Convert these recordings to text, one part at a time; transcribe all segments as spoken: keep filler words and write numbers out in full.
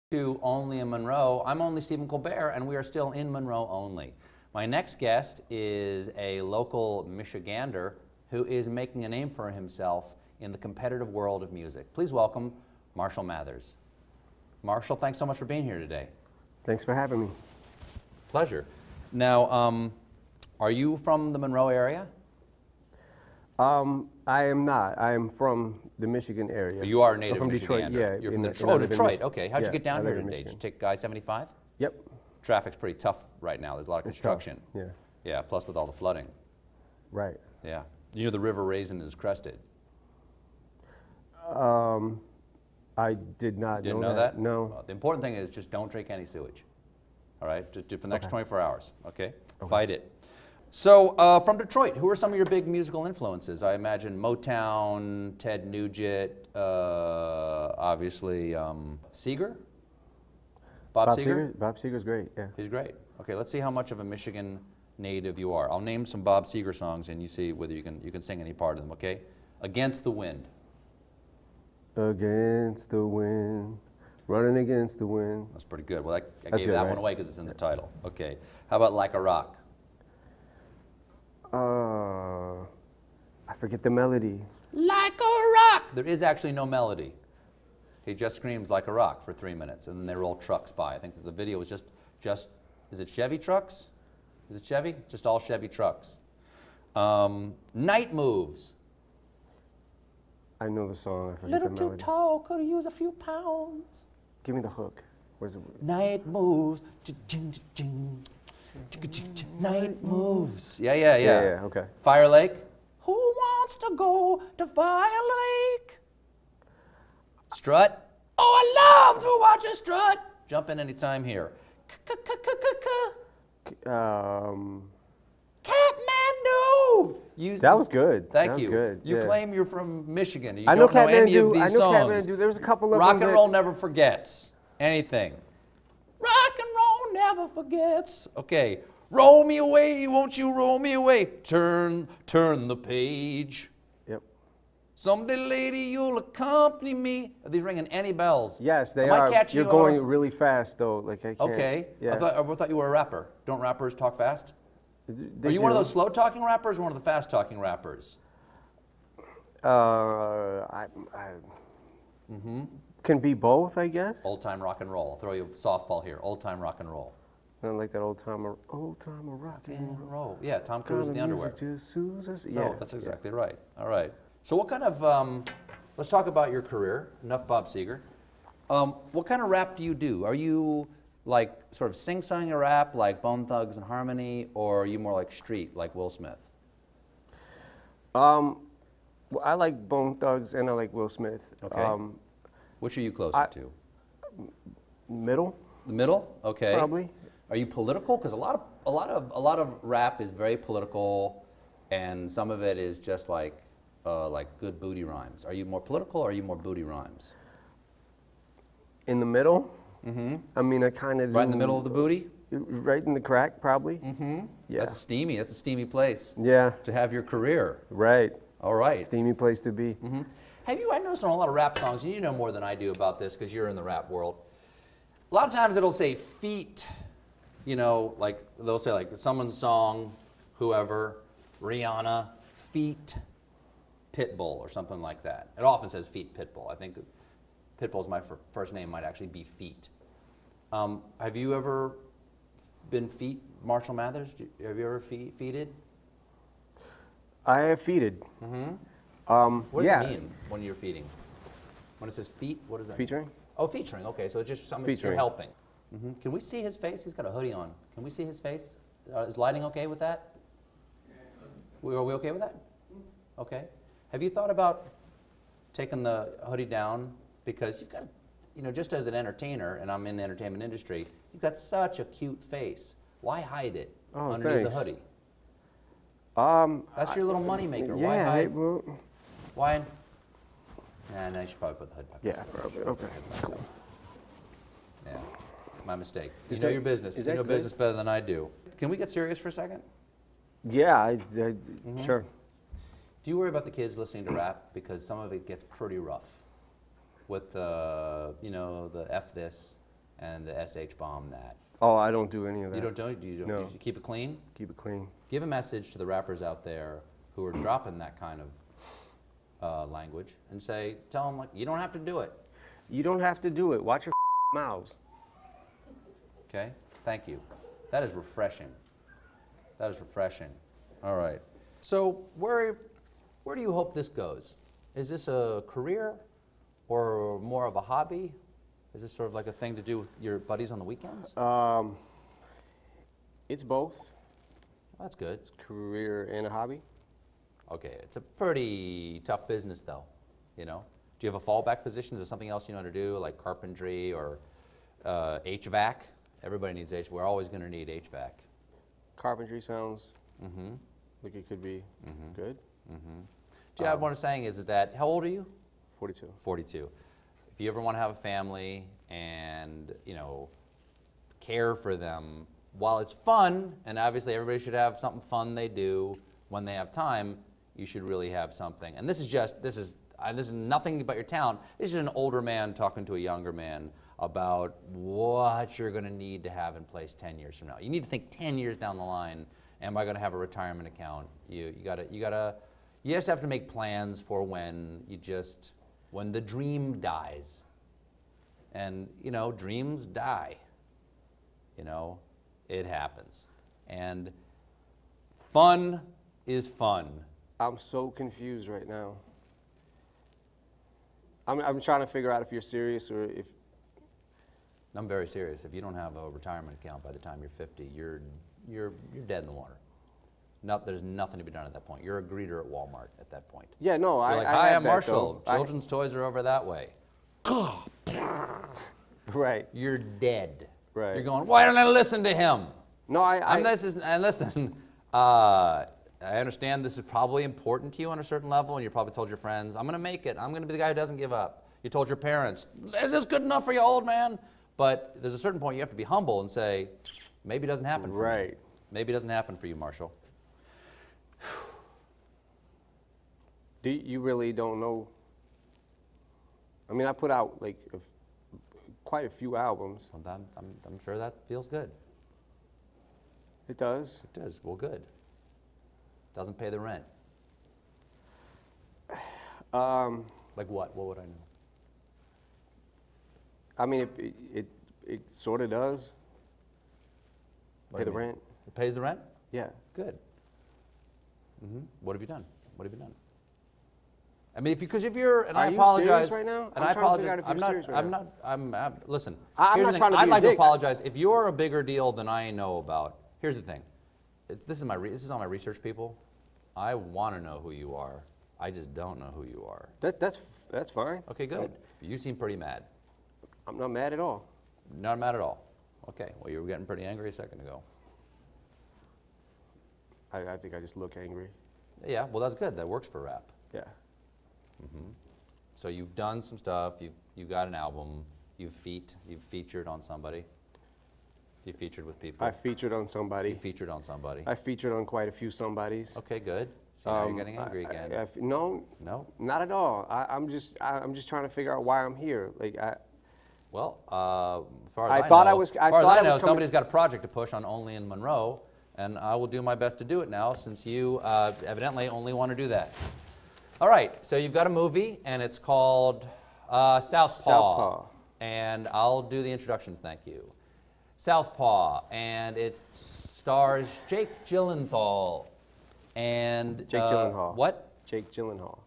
To Only in Monroe. I'm only Stephen Colbert, and we are still in Monroe only. My next guest is a local Michigander who is making a name for himself in the competitive world of music. Please welcome Marshall Mathers. Marshall, thanks so much for being here today. Thanks for having me. Pleasure. Now, um, are you from the Monroe area? Um, I am not. I am from the Michigan area. But you are a native from Detroit, Michigander. yeah. You're from the, Detroit. Oh, Detroit. Okay. How'd yeah, you get down I here live in today? Did Michigan. you take I seventy-five? Yep. Traffic's pretty tough right now. There's a lot of It's tough, construction. yeah. Yeah, plus with all the flooding. Right. Yeah. You know the River Raisin is crested. Um, I did not Didn't know, know that? No. Well, the important thing is just don't drink any sewage. All right? Just do it for the next Okay. twenty-four hours, okay? Okay. Fight it. So, uh, from Detroit, who are some of your big musical influences? I imagine Motown, Ted Nugent, uh, obviously um, Seeger? Bob, Bob Seger? Seger? Bob Seger's great, yeah. He's great. Okay, let's see how much of a Michigan native you are. I'll name some Bob Seger songs and you see whether you can, you can sing any part of them, okay? Against the Wind. Against the wind, running against the wind. That's pretty good. Well, I, I That's gave good, that right? one away because it's in the title. Okay. How about Like a Rock? Uh, I forget the melody. Like a rock! There is actually no melody. He just screams like a rock for three minutes, and then they roll trucks by. I think the video was just, just is it Chevy trucks? Is it Chevy? Just all Chevy trucks. Um, Night Moves. I know the song, I forget Little the too melody. tall, could use a few pounds. Give me the hook. Where's it? Night moves. Night moves. Yeah, yeah, yeah. Yeah, yeah, okay. Fire Lake. Who wants to go to Fire Lake? Strut. Oh, I love to watch a strut. Jump in anytime here. Um, Kathmandu. You, that was good. Thank that was you. good. You yeah. claim you're from Michigan. You I know don't know any of Kathmandu. these I know songs. Kathmandu. There was a couple of Rock them and that- roll never forgets anything. Rock and roll never forgets. Okay. Roll me away, won't you roll me away? Turn, turn the page. Yep. Someday, lady, you'll accompany me. Are these ringing any bells? Yes, they Am I are. catching You're you going out of- really fast, though. Like I can't. Okay. Yeah. I thought, I thought you were a rapper. Don't rappers talk fast? They Are you one of do. those slow-talking rappers or one of the fast-talking rappers? Uh, I, I Mm-hmm. can be both, I guess. Old-time rock and roll. I'll throw you a softball here. Old-time rock and roll. I like that old timer, old timer rock and And roll. roll. Yeah, Tom Cruise in the Kind of underwear. music just soothes us. So yeah, that's yeah. exactly right. All right. So what kind of, um, let's talk about your career. Enough Bob Seger. Um, what kind of rap do you do? Are you like sort of sing-song rap like Bone Thugs and Harmony, or are you more like street like Will Smith? Um, well, I like Bone Thugs and I like Will Smith. Okay. Um, Which are you closer I- to? middle, The middle? Okay. probably. Are you political? Because a lot of a lot of a lot of rap is very political, and some of it is just like uh, like good booty rhymes. Are you more political, or are you more booty rhymes? In the middle. Mm-hmm. I mean, I kind of Right in the middle of the booty? Right in the crack, probably. Mm-hmm. Yeah. That's steamy. That's a steamy place Yeah. to have your career. Right. All right. Steamy place to be. Mm-hmm. Have you? I noticed on a lot of rap songs, and you know more than I do about this because you're in the rap world. A lot of times it'll say feat. You know, like they'll say like someone's song, whoever, Rihanna, feat, Pitbull or something like that. It often says feat Pitbull. I think that Pitbull's my fir first name might actually be Feet. Um, have you ever been feat, Marshall Mathers? Do, have you ever fe feated? I have feated. Mm-hmm. Um, What does yeah. it mean when you're feeding? When it says feat, what does that mean? Featuring? Oh, featuring. Okay, so it's just something you're Featuring. helping. Mm-hmm. Can we see his face? He's got a hoodie on. Can we see his face? Uh, is lighting okay with that? We, are we okay with that? Okay. Have you thought about taking the hoodie down? Because you've got, you know, just as an entertainer, and I'm in the entertainment industry, you've got such a cute face. Why hide it Oh, underneath thanks. the hoodie? Um, That's your little money maker. Why yeah. hide? Well, Why? Nah, no, you should probably put the hood back. yeah, probably. Okay. Cool. Yeah, my mistake. You Is know that- your business. is You that know good? business better than I do. Can we get serious for a second? Yeah, I, I, Mm-hmm. sure. Do you worry about the kids listening to rap? Because some of it gets pretty rough with, uh, you know, the F this, and the S H bomb that. Oh, I don't do any of that. You don't do it? You don't. No. You keep it clean. Keep it clean. Give a message to the rappers out there who are dropping that kind of uh, language, and say, tell them like, you don't have to do it. You don't have to do it. Watch your mouths. Okay. Thank you. That is refreshing. That is refreshing. All right. So where where do you hope this goes? Is this a career or more of a hobby? Is this sort of like a thing to do with your buddies on the weekends? Um, it's both. That's good. It's a career and a hobby. Okay, it's a pretty tough business though, you know? Do you have a fallback position? Is there something else you know how to do, like carpentry or uh, H V A C? Everybody needs H V A C. We're always going to need H V A C. Carpentry sounds Mm-hmm. like it could be Mhm. good. Mm-hmm. Yeah, um, what I'm saying is that, how old are you? forty-two. forty-two. If you ever want to have a family and, you know, care for them, while it's fun, and obviously everybody should have something fun they do when they have time, you should really have something. And this is just, this is, uh, this is nothing about your talent. This is an older man talking to a younger man about what you're going to need to have in place ten years from now. You need to think ten years down the line, am I going to have a retirement account? You, you gotta, you gotta, you just have to make plans for when you just, when the dream dies. And, you know, dreams die. You know, it happens. And fun is fun. I'm so confused right now. I'm, I'm trying to figure out if you're serious or if... I'm very serious. If you don't have a retirement account by the time you're fifty, you're, you're, you're dead in the water. No, there's nothing to be done at that point. You're a greeter at Walmart at that point. Yeah, no, You're I, like, I hi, have I'm that, Marshall. though. Children's toys are over that way. Right. You're dead. Right. You're going, why don't I listen to him? No, I... I I'm this is, and listen, uh, I understand this is probably important to you on a certain level, and you probably told your friends, I'm going to make it. I'm going to be the guy who doesn't give up. You told your parents, is this good enough for you, old man? But there's a certain point you have to be humble and say, maybe it doesn't happen for Right. me. Maybe it doesn't happen for you, Marshall. Do you really don't know? I mean, I put out like a f quite a few albums. Well, I'm, I'm, I'm sure that feels good. It does. It does. Well, good. Doesn't pay the rent. Um, Like what? What would I know? I mean, it it, it, it sort of does. What Pay do the you mean? rent. It pays the rent? Yeah. Good. Mm-hmm. What have you done? What have you done? I mean, if because if you're, and Are I you apologize, serious right now? and I'm I trying to apologize. figure out if I'm you're not. serious right I'm now. not. I'm. I'm listen. I- I'm here's not the thing. trying to be I'd a like to dick. apologize if you're a bigger deal than I know about. Here's the thing. It's, this is my. Re, this is all my research people. I want to know who you are. I just don't know who you are. That that's that's fine. Okay, good. You seem pretty mad. I'm not mad at all. Not mad at all. Okay. Well, you were getting pretty angry a second ago. I, I think I just look angry. Yeah. Well, that's good. That works for rap. Yeah. Mm-hmm. So you've done some stuff. You've you've got an album. You've feat. You've featured on somebody. You featured with people. I featured on somebody. You featured on somebody. I featured on quite a few somebodies. Okay, good. So now Um, you're getting angry I- again. I- I f- no, No. not at all. I, I'm just I, I'm just trying to figure out why I'm here. Like I, Well, uh, as far as I I, thought know, I was- I as far as thought I I was know, coming- somebody's got a project to push on Only in Monroe, and I will do my best to do it now, since you uh, evidently only want to do that. All right. So you've got a movie, and it's called uh, Southpaw. Southpaw. And I'll do the introductions. Thank you. Southpaw, and it stars Jake Gyllenhaal and Jake uh, Gyllenhaal. What? Jake Gyllenhaal.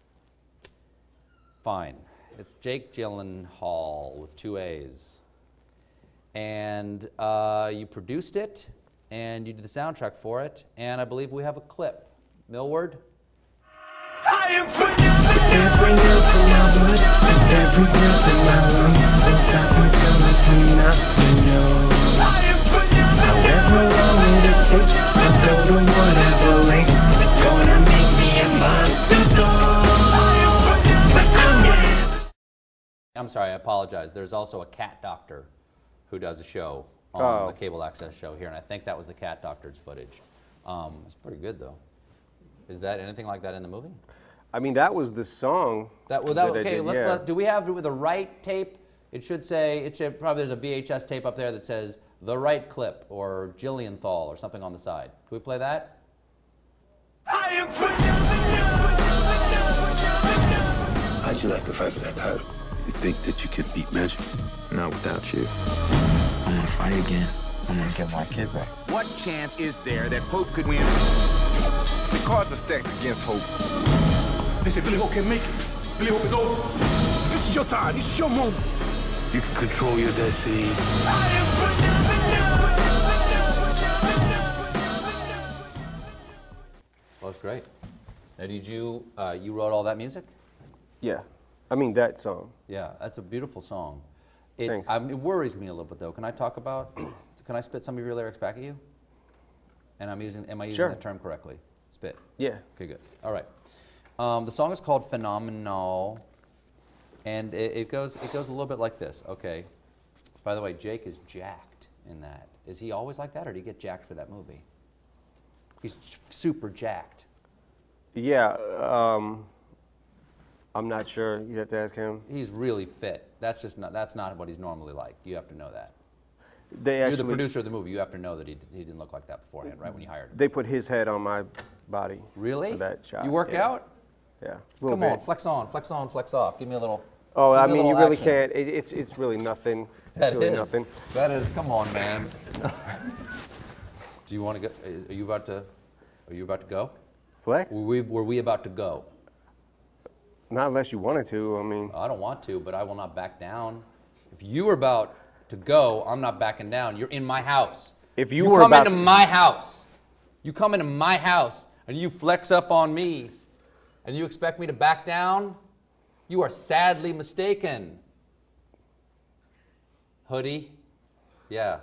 Fine. It's Jake Gyllenhaal with two A's. And uh, you produced it, and you did the soundtrack for it, and I believe we have a clip. Millward? I am phenomenal. Every ounce of my blood, with every breath in my lungs, won't stop until I'm phenomenal. I am phenomenal. However long it takes, I'll go to whatever lengths. It's gonna make me a monster though. I am phenomenal. But I'm never. I'm sorry, I apologize. There's also a cat doctor who does a show on Oh. the cable access show here, and I think that was the cat doctor's footage. Um, it's pretty good, though. Is that anything like that in the movie? I mean, that was the song. That, well, that, I okay, did, let's yeah. let, do we have the right tape It should say, it should, probably there's a V H S tape up there that says The Right Clip or Jillianthal or something on the side. Can we play that? I am How'd you like to fight for that title? You think that you could beat Magic? Not without you. I'm gonna fight again. I'm gonna get my kid back. What chance is there that Hope could win? The cards are stacked against Hope. They say Billy Hope can't make it. Billy Hope is over. This is your time. This is your moment. You can control your destiny. Well, that's great. Now, did you, uh, you wrote all that music? Yeah, I mean that song. Yeah, that's a beautiful song. It, Thanks. um, it worries me a little bit though. Can I talk about, can I spit some of your lyrics back at you? And I'm using, am I using Sure. the term correctly? Spit. Yeah. Okay, good. All right. Um, the song is called Phenomenal, and it, it goes it goes a little bit like this. Okay. By the way, Jake is jacked in that. Is he always like that, or did he get jacked for that movie? He's super jacked. Yeah, um, I'm not sure. You have to ask him. He's really fit. That's just not that's not what he's normally like. You have to know that. They You're actually, the producer of the movie. You have to know that he, he didn't look like that beforehand, right, when you hired him. They put his head on my body. Really? For that shot. You work yeah. out? Yeah. A little Come bit. on, flex on, flex on, flex off. Give me a little. Oh, give I me a mean, you little really action. can't. It, it's it's really nothing. It's That really is. nothing. That is. Come on, man. Do you want to go? Are you about to? Are you about to go? Flex? Were we, were we about to go? Not unless you wanted to. I mean, I don't want to, but I will not back down. If you were about to go, I'm not backing down. You're in my house. If you you were come about into to- my house, you come into my house and you flex up on me, and you expect me to back down, you are sadly mistaken. Hoodie, yeah.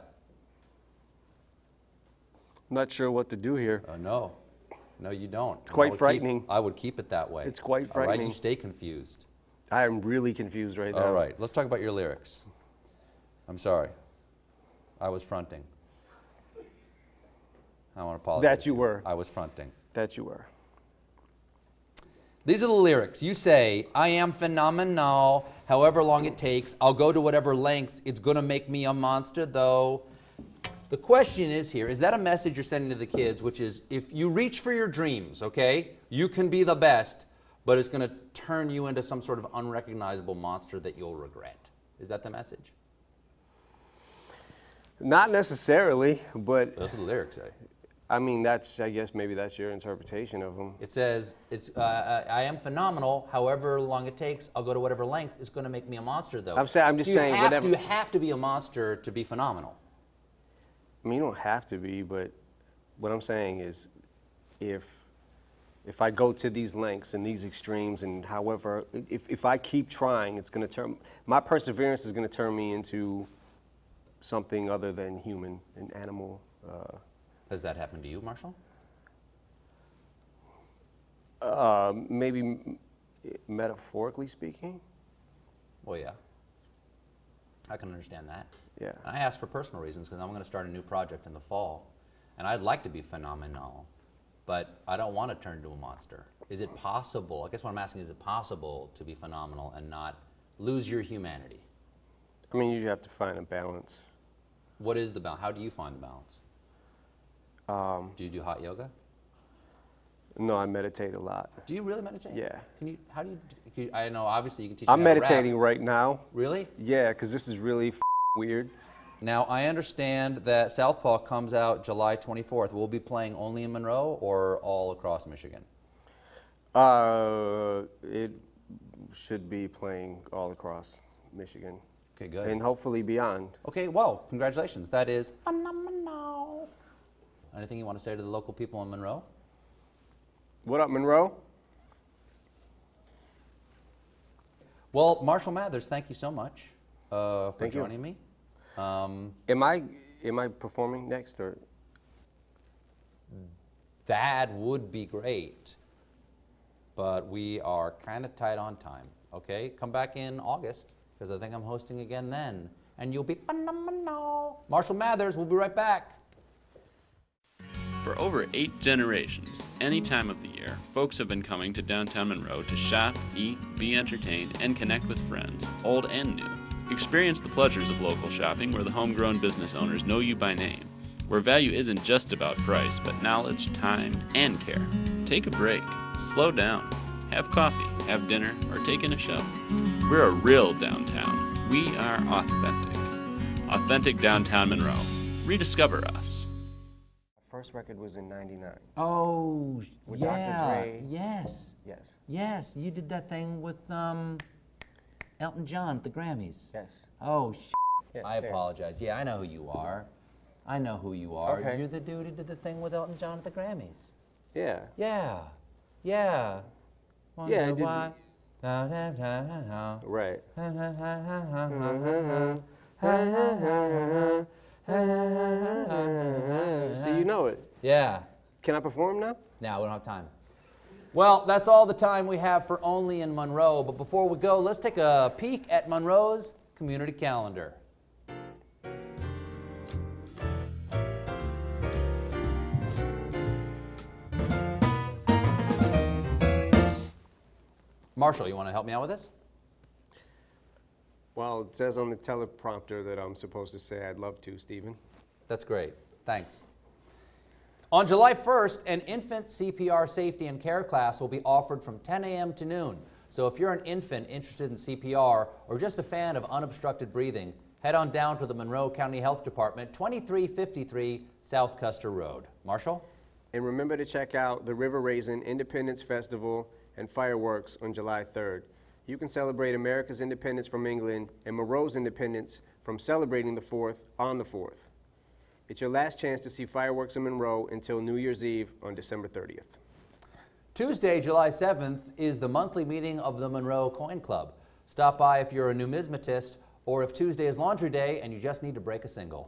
I'm not sure what to do here. Uh, no, no, you don't. It's quite frightening. I would keep it that way. It's quite All right, frightening. you stay confused. I am really confused right now. All right, let's talk about your lyrics. I'm sorry. I was fronting. I want to apologize. That you to were. I was fronting. That you were. These are the lyrics. You say, I am phenomenal, however long it takes. I'll go to whatever lengths. It's going to make me a monster, though. The question is here, is that a message you're sending to the kids, which is, if you reach for your dreams, okay, you can be the best, but it's going to turn you into some sort of unrecognizable monster that you'll regret. Is that the message? Not necessarily, but That's what the lyrics say. I mean, that's, I guess maybe that's your interpretation of them. It says, it's, uh, I am phenomenal, however long it takes, I'll go to whatever lengths, it's going to make me a monster, though. I'm saying, I'm just Do you saying, have, whatever. Do you have to be a monster to be phenomenal? I mean, you don't have to be, but what I'm saying is, if if I go to these lengths and these extremes, and however, if if I keep trying, it's going to turn, my perseverance is going to turn me into something other than human, an animal. Uh, Has that happened to you, Marshall? uh, maybe m- metaphorically speaking. Well, yeah. I can understand that. Yeah. And I asked for personal reasons because I'm going to start a new project in the fall. And I'd like to be phenomenal, but I don't want to turn into a monster. Is it possible, I guess what I'm asking, is it possible to be phenomenal and not lose your humanity? I mean, you have to find a balance. What is the balance? How do you find the balance? Um, Do you do hot yoga? no, I meditate a lot. Do you really meditate? Yeah. Can you, how do you, can you I know obviously you can teach I'm me how to rap. meditating right now. Really? Yeah, because this is really f- weird. Now, I understand that Southpaw comes out July twenty-fourth. We'll be playing only in Monroe or all across Michigan? Uh, it should be playing all across Michigan Okay, good. and hopefully beyond. Okay, well, congratulations. That is phenomenal. Anything you want to say to the local people in Monroe? What up, Monroe? Well, Marshall Mathers, thank you so much uh, for Thank you. joining me. Um, Am I am I performing next or? that would be great, but we are kind of tight on time. Okay, come back in August because I think I'm hosting again then, and you'll be phenomenal. Marshall Mathers, we'll be right back. For over eight generations, any time of the year, folks have been coming to downtown Monroe to shop, eat, be entertained, and connect with friends, old and new. Experience the pleasures of local shopping where the homegrown business owners know you by name, where value isn't just about price, but knowledge, time, and care. Take a break, slow down, have coffee, have dinner, or take in a show. We're a real downtown. We are authentic. Authentic Downtown Monroe. Rediscover us. First record was in ninety-nine. Oh, With yeah. Doctor Dre. Yes. Yes. Yes, you did that thing with um, Elton John at the Grammys. Yes. Oh, sh Yeah, I it's there. apologize. Yeah, I know who you are. I know who you are. Okay. You're the dude who did the thing with Elton John at the Grammys. Yeah. Yeah. Yeah. Wonder Yeah, I did the- why. Da, da, da, da, da. Right. Ha, ha, ha, ha, ha, ha. So you know it. Yeah. Can I perform now? Now, we don't have time. Well, that's all the time we have for Only in Monroe. But before we go, let's take a peek at Monroe's community calendar. Marshall, you want to help me out with this? Well, it says on the teleprompter that I'm supposed to say I'd love to, Stephen. That's great. Thanks. On July first, an infant C P R safety and care class will be offered from ten A M to noon. So if you're an infant interested in C P R or just a fan of unobstructed breathing, head on down to the Monroe County Health Department, twenty-three fifty-three South Custer Road. Marshall? And remember to check out the River Raisin Independence Festival and fireworks on July third. You can celebrate America's independence from England and Monroe's independence from celebrating the fourth on the fourth. It's your last chance to see fireworks in Monroe until New Year's Eve on December thirtieth. Tuesday, July seventh, is the monthly meeting of the Monroe Coin Club. Stop by if you're a numismatist or if Tuesday is laundry day and you just need to break a single.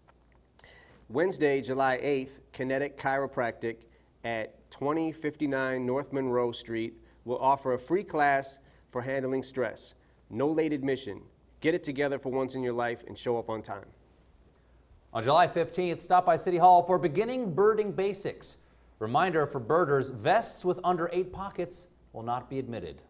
Wednesday, July eighth, Kinetic Chiropractic at twenty fifty-nine North Monroe Street will offer a free class for handling stress. No late admission. Get it together for once in your life and show up on time. On July fifteenth, stop by City Hall for Beginning Birding Basics. Reminder for birders, vests with under eight pockets will not be admitted.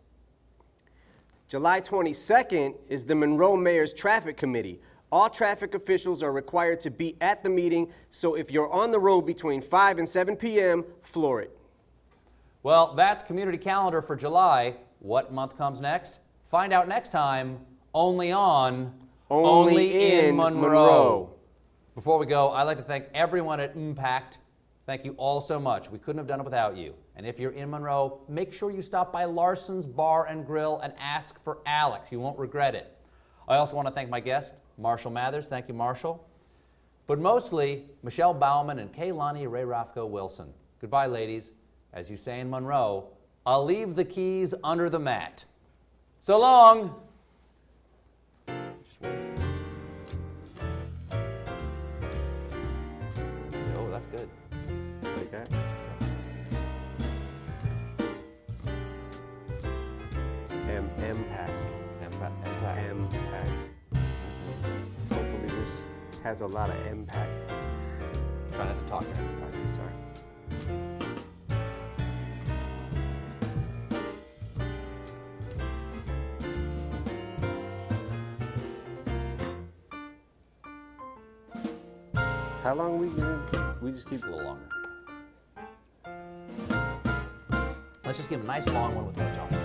July twenty-second is the Monroe Mayor's Traffic Committee. All traffic officials are required to be at the meeting, so if you're on the road between five and seven P M, floor it. Well, that's community calendar for July. What month comes next? Find out next time, only on Only in Monroe. Before we go, I'd like to thank everyone at Impact. Thank you all so much. We couldn't have done it without you. And if you're in Monroe, make sure you stop by Larson's Bar and Grill and ask for Alex. You won't regret it. I also want to thank my guest, Marshall Mathers. Thank you, Marshall. But mostly, Michelle Bauman and Kaylani Ray Rafko Wilson. Goodbye, ladies. As you say in Monroe, I'll leave the keys under the mat. So long. Just wait. Oh, that's good. Like that. M impact. Impact. Impact. Impact. Hopefully this has a lot of impact. Try not to talk during this part. Sorry. How long we we just keep A little longer. Let's just give him a nice long one with no talking.